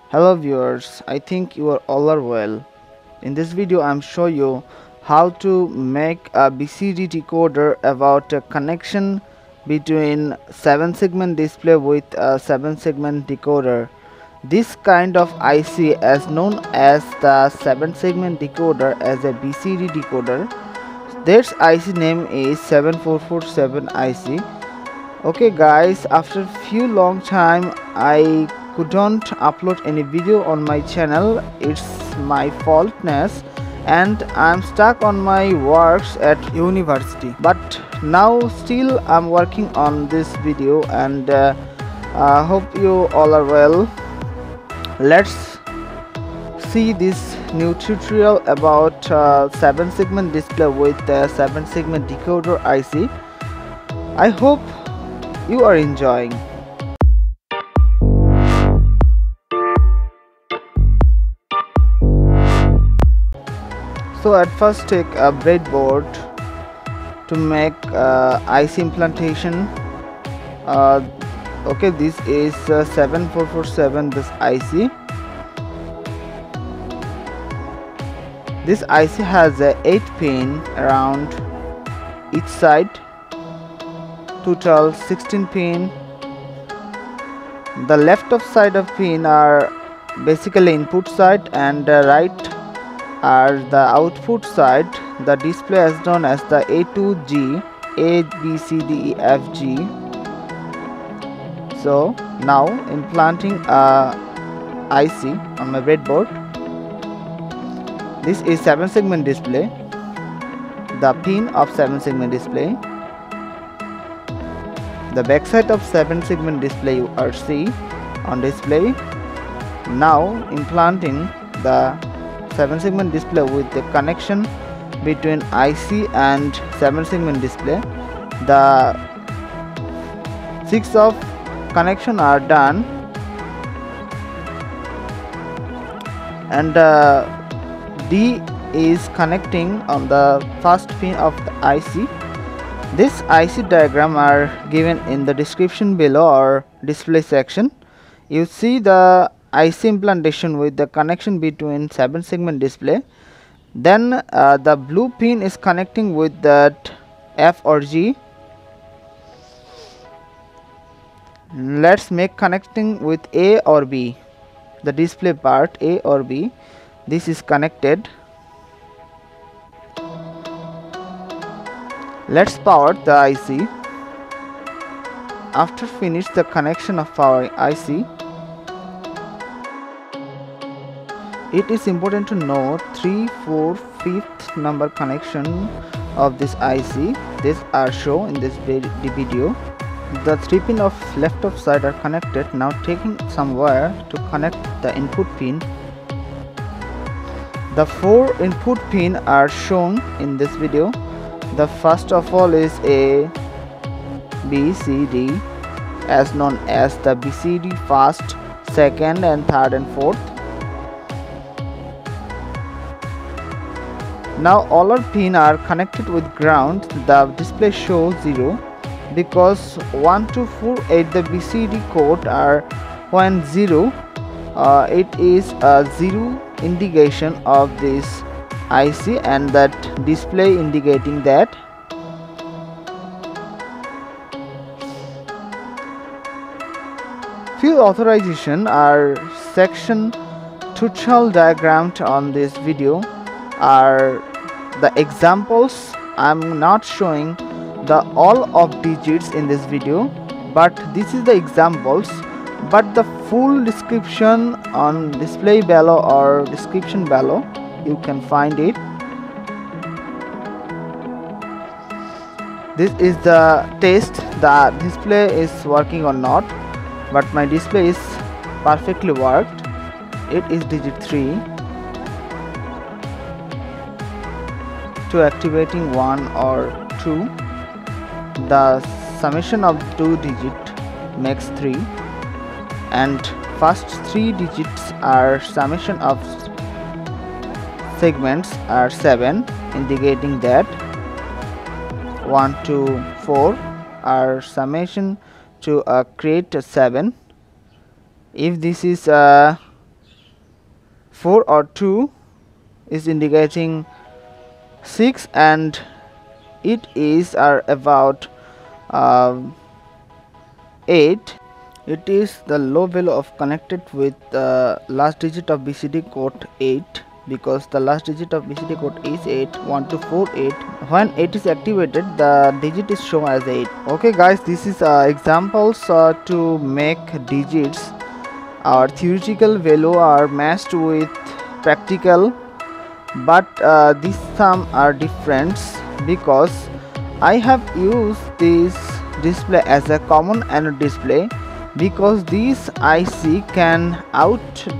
Hello viewers, I think you are all are well. In this video I am show you how to make a BCD decoder about a connection between 7 segment display with a 7 segment decoder. This kind of IC is known as the 7 segment decoder as a BCD decoder. This IC name is 7447 IC. Okay guys, after few long time I couldn't upload any video on my channel. It's my faultness and I'm stuck on my works at university, but now still I'm working on this video and hope you all are well. Let's see this new tutorial about 7 segment display with 7 segment decoder IC. I hope you are enjoying. So at first take a breadboard to make IC implantation. Okay, this is 7447 this IC. This IC has a 8 pin around each side, total 16 pin. The left of side of pin are basically input side and right are the output side. The display is known as the A to G, A B C D E F G. So now implanting a IC on my breadboard. This is 7 segment display, the pin of 7 segment display. The backside of 7 segment display you are see on display. Now implanting the 7 segment display with the connection between IC and 7 segment display. The 6 of connection are done and D is connecting on the first pin of the IC. This IC diagram are given in the description below or display section. You see the IC implantation with the connection between 7 segment display. Then the blue pin is connecting with that F or G. Let's make connecting with A or B. The display part A or B. This is connected. Let's power the IC. After finish the connection of powering IC, it is important to note 3, 4, 5th number connection of this IC. These are shown in this video. The 3 pin of left of side are connected. Now taking some wire to connect the input pin. The 4 input pin are shown in this video. The first of all is A, B, C, D, as known as the BCD first, second and third and fourth. Now all our pin are connected with ground. The display shows 0 because 1 to 4 at the BCD code are when 0. It is a 0 indication of this IC and that display indicating that. Few authorization are section tutorial diagrammed on this video are the examples. I'm not showing the all of digits in this video, but this is the examples, but the full description on display below or description below you can find it. This is the test the display is working or not, but my display is perfectly worked. It is digit 3 to activating 1 or 2. The summation of 2 digit makes 3 and first 3 digits are summation of segments are 7, indicating that 1 to 4 are summation to create a 7. If this is 4 or 2 is indicating 6, and it is about 8. It is the low value of connected with the last digit of BCD code 8, because the last digit of BCD code is 8, 1 2 4 8. When 8 is activated, the digit is shown as 8. Okay guys, this is examples to make digits. Our theoretical value are matched with practical, but these some are different because I have used this display as a common anode display, because this IC can output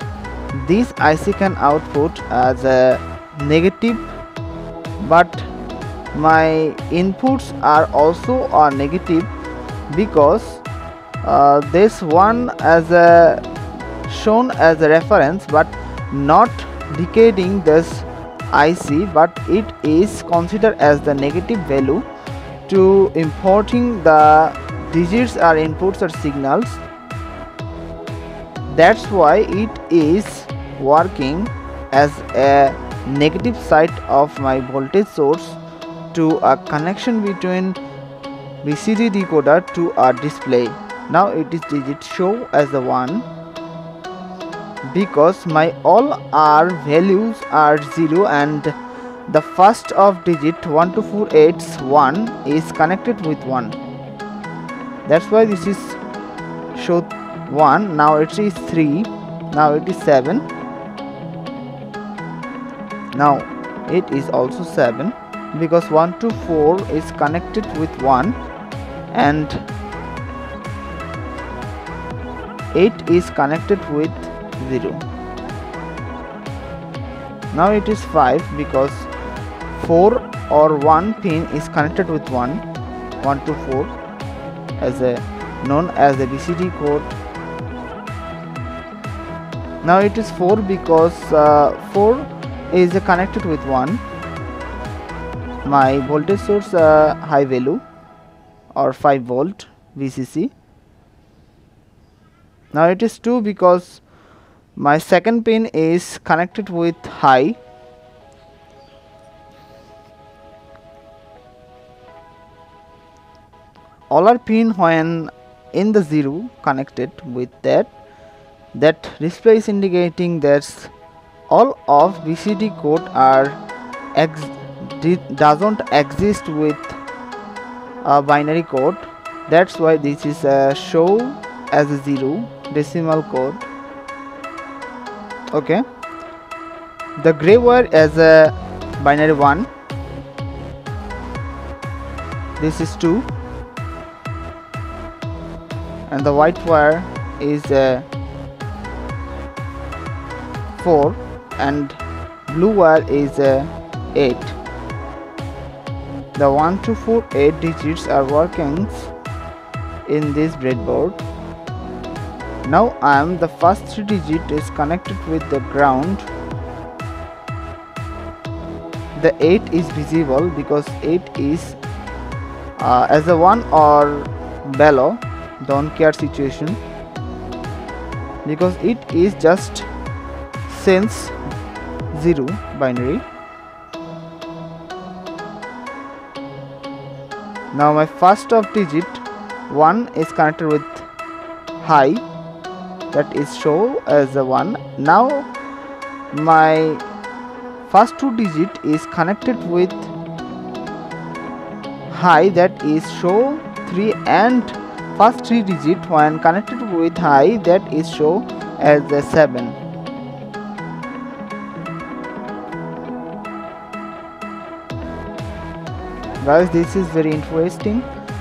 as a negative, but my inputs are also negative, because this one as a shown as a reference but not decoding this IC, but it is considered as the negative value to importing the digits or inputs or signals. That's why it is working as a negative side of my voltage source to a connection between BCD decoder to a display. Now it is digit show as the 1, because my all R values are 0 and the first of digit 1 2 4 8 1 is connected with 1. That's why this is show 1. Now it is 3. Now it is 7. Now it is also 7, because 1 2 4 is connected with 1 and 8 is connected with 0. Now it is 5, because 4 or 1 pin is connected with 1 2 4 as a known as the BCD code. Now it is 4, because 4 is connected with 1, my voltage source high value or 5 volt VCC. Now it is 2, because my second pin is connected with high. All are pin when in the 0 connected with that display is indicating that all of BCD code are doesn't exist with a binary code. That's why this is show as a 0 decimal code. Okay, the gray wire as a binary 1, this is 2, and the white wire is 4, and blue wire is 8. The 1 2 4 8 digits are working in this breadboard. Now the first 3 digit is connected with the ground. The 8 is visible because 8 is as a 1 or below, don't care situation, because it is just sense 0 binary. Now my first of digit 1 is connected with high, that is show as a 1. Now my first 2 digit is connected with high, that is show 3, and first 3 digit when connected with high, that is show as a 7. Guys, this is very interesting.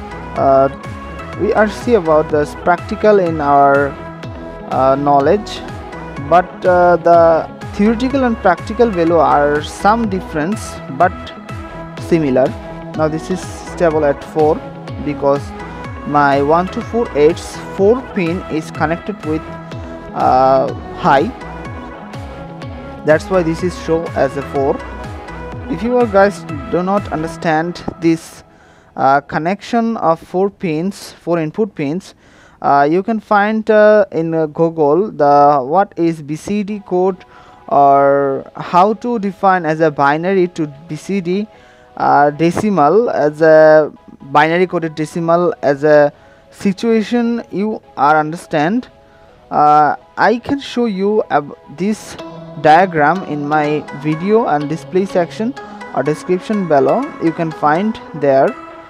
We are see about this practical in our knowledge, but the theoretical and practical value are some difference but similar. Now this is stable at 4, because my 1 2 4 8 4 pin is connected with high. That's why this is show as a 4. If you guys do not understand this connection of 4 pins, 4 input pins, you can find in Google the what is BCD code or how to define as a binary to BCD decimal as a binary coded decimal as a situation you are understand. I can show you this diagram in my video and display section or description below. You can find there.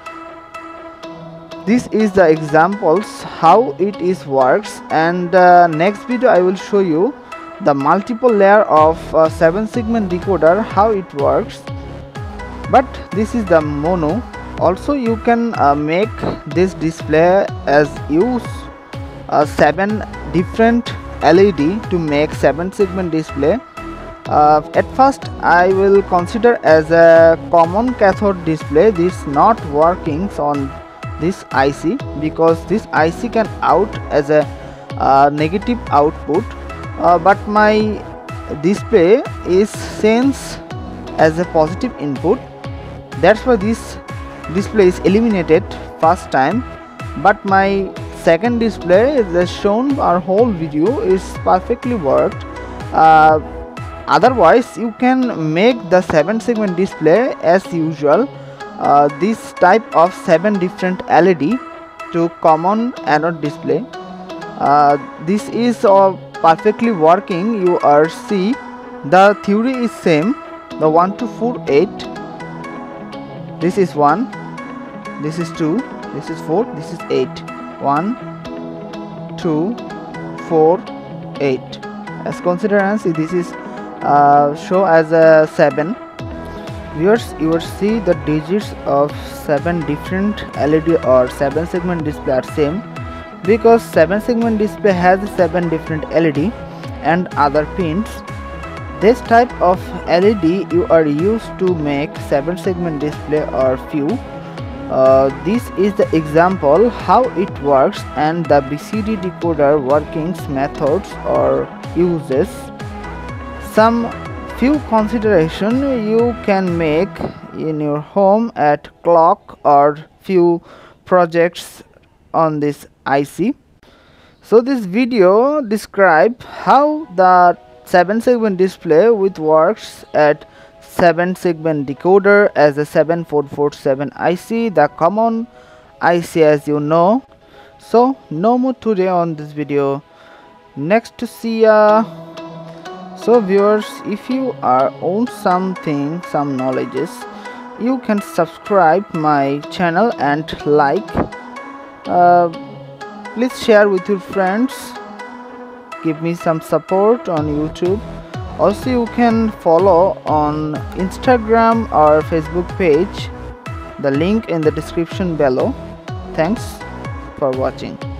This is the examples how it is works, and next video I will show you the multiple layer of 7 segment decoder, how it works. But this is the mono. Also you can make this display as use 7 different LED to make 7 segment display. At first I will consider as a common cathode display. This not working on this IC because this IC can out as a negative output, but my display is sense as a positive input. That's why this display is eliminated first time, but my second display is shown. Our whole video is perfectly worked. Otherwise you can make the 7 segment display as usual. This type of 7 different LED to common anode display. This is perfectly working. You are see the theory is same. The 1 2 4 8. This is 1. This is 2. This is 4. This is 8. 1 2 4 8. As consider as this is show as a 7. Viewers, you will see the digits of 7 different LED or 7 segment display are same because 7 segment display has 7 different LED and other pins. This type of LED you are used to make 7 segment display or few. This is the example how it works and the BCD decoder workings methods or uses. Some few consideration you can make in your home at clock or few projects on this IC. So this video describe how the 7 segment display with works at 7 segment decoder as a 7447 IC, the common IC as you know. So no more today on this video. Next to see ya. So viewers, if you are own something, some knowledges, you can subscribe my channel and like. Please share with your friends. Give me some support on YouTube. Also you can follow on Instagram or Facebook page. The link in the description below. Thanks for watching.